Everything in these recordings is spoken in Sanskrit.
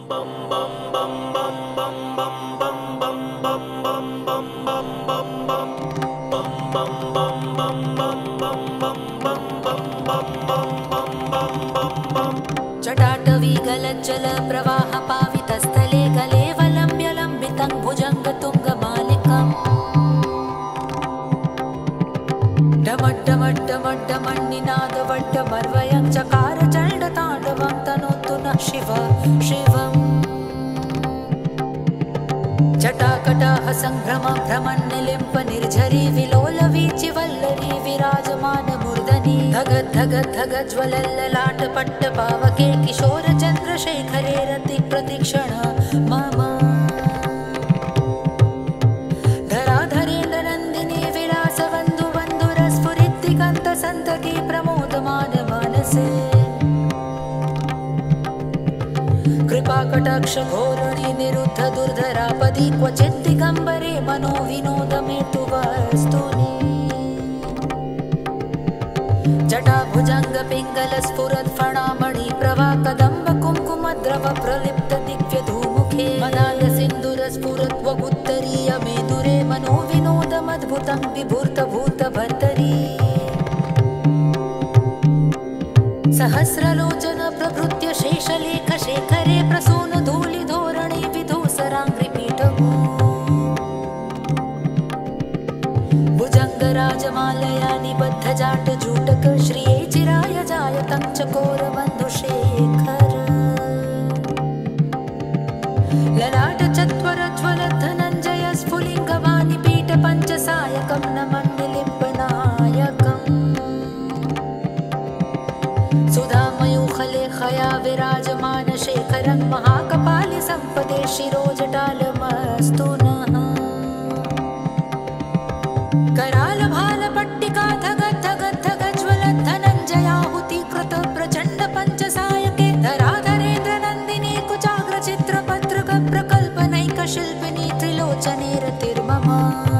जटाटवी गलज्जल प्रवाह पावितस्थले गलेवलम्ब्य लम्बितं भुजङ्गतुङ्गमालिकम् डमड्डमड्डमड्डमण्डिनादवड्डमर्वयं चकार चण्डताण्डवं तनोतु नः शिव शिवम् जटाकटाह संभ्रम भ्रमन्निलिम्प निर्झरी विलोलवीचि वल्लरी विराजमान मूर्धनि धगद् धगद् धगद् ज्वलल्ललाट पट्ट पावके किशोर चन्द्रशेखरे रति प्रतीक्षण मम धराधरेन्द्र नन्दिनी विलास बन्धु बन्धुरस्फुरिद्दिगन्त सन्तति प्रमोदमान मनसे कृपाकटाक्ष घोरणी निरुद्ध दुर्धरापदि क्वचित् दिगम्बरे मनो विनोदमेतु वस्तुनि जटाभुजङ्ग पिङ्गल स्फुरत् फणामणि प्रभा कदम्ब कुङ्कुमद्रव प्रलिप्त दिव्य धूमुखे मदाय सिन्दूर स्फुरत् वगुत्तरीय मेदुरे मनो विनोदमद्भुतं विभूत भूत भर्तरी सहस्रलोचन प्रभृत्य शेषलेख शेखरे प्रसून धूलि धोरणे विधूसराङ्घ्रिपीठमो भुजङ्गराजमालया निबद्ध जाट जूटक श्रिये चिराय जायतं चकोर बन्धुशेखर ललाट चत्वर ज्वल धनञ्जय स्फुलिङ्गवाणि पीठ पञ्चसायकं नमन्निलिम्पनायकम् सुधामयूखलेखया विराजमान शेखरं महाकपालि सम्पदे शिरोजटालमस्तु नः कराल भाल पट्टिका धगद् धगद् धगद् ज्वलत् धनञ्जयाहुतिकृत प्रचण्ड पञ्चसायके धराधरेन्द्र नन्दिनी कुचाग्र चित्रपत्रक प्रकल्पनैक शिल्पिनी त्रिलोचने रतिर्मम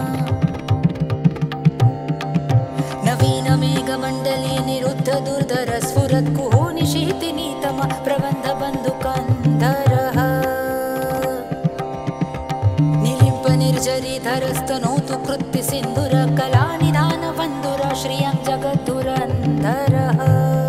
नवीन मेघमण्डले निरुद्ध दुर्धर स्फुरत् कुहो निशीतिनीतम प्रबन्ध बन्धुकन्धरः निलिम्प निर्झरी धरस्तनोतु कृत्ति सिन्दूर कलानिधान बन्धुर श्रियं जगद्धुरन्धरः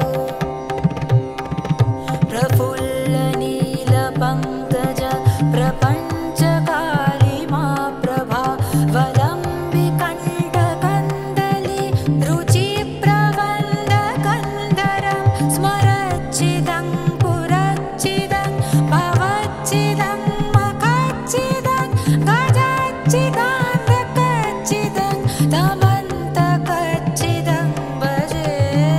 प्रफुल्ल नील पङ्कज प्रपञ्च कालिमा प्रभा वलम्बि कण्ठकन्दली रुचि प्रवन्द कन्दरं स्मरच्चिदं पुरच्चिदं भवच्चिदं मखच्चिदं गजच्चिदान्तकच्चिदं तमन्तकच्चिदं भजे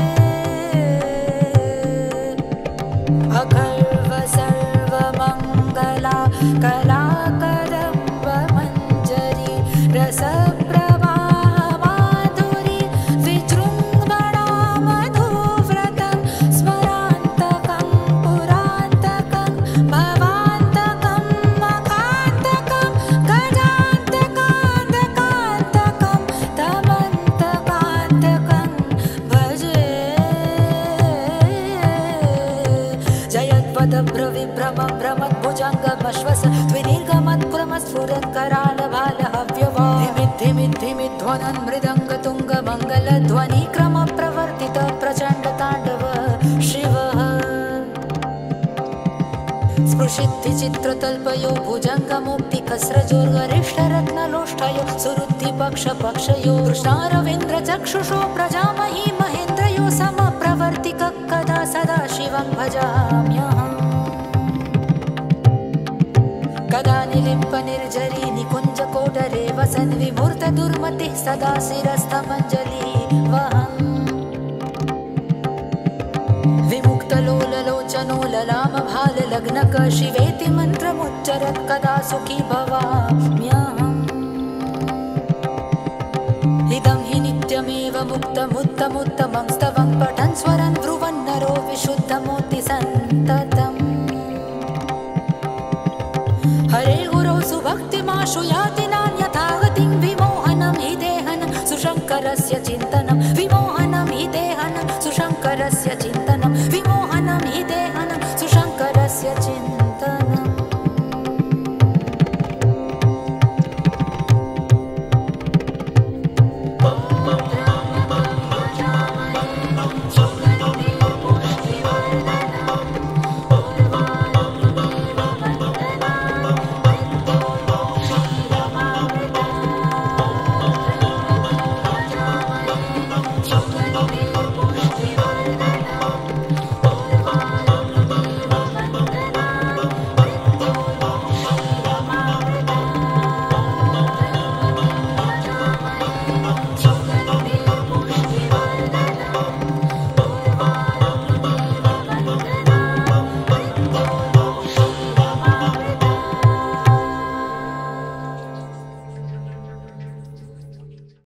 अखर्व सर्वमङ्गला कला कदम्ब मञ्जरी रसप्रवाह माधुरी विजृम्भणा मधुव्रतं स्मरान्तकं पुरान्तकं भवान्तकं मखान्तकं गजान्तकान्तकान्तकं तमन्तकान्तकं भजे जयद्वदभ्रविभ्रम भ्रमद्भुजङ्गमश्वस द्विनिर्गमत्क्रमस्फुरत् करालभालहव्यवा धिमिद्धिमिद्धिमिध्वनन् मृदङ्गतुङ्गमङ्गलध्वनिक्रम प्रवर्तित प्रचण्डताण्डव शिवः स्पृशिद्धि चित्रतल्पयो भुजङ्गमुक्तिकस्रजोर्गरिष्ठरत्नलोष्ठयो सुरुद्धि पक्षपक्षयो कृष्णारविन्द्र चक्षुषो प्रजामही महेन्द्रयो समप्रवर्तिक कदा सदा शिवं भजाम्यहम् कदा निलिम्प निर्झरी निकुञ्ज कोटरे वसन् विमूर्त दुर्मतिः सदा शिरस्थमञ्जलि वहन् विमुक्तलोललोचनो ललाम भाल लग्नक शिवेति मन्त्रमुच्चरत् कदा सुखी भवाम्यहम् इदं हि नित्यमेव मुक्तमुत्तमुत्तमं स्तवं पठन् स्वरन् ब्रुवन् नरो विशुद्धमूर्ति सन्ततम् हरे गुरौ सुभक्तिमाशु याति